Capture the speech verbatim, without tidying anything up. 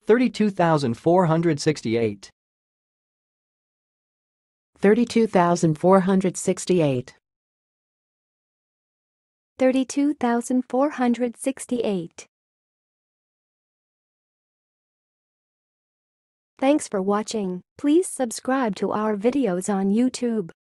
thirty-two thousand four hundred sixty-eight. thirty-two thousand four hundred sixty-eight. thirty-two thousand four hundred sixty-eight. Thanks for watching. Please subscribe to our videos on YouTube.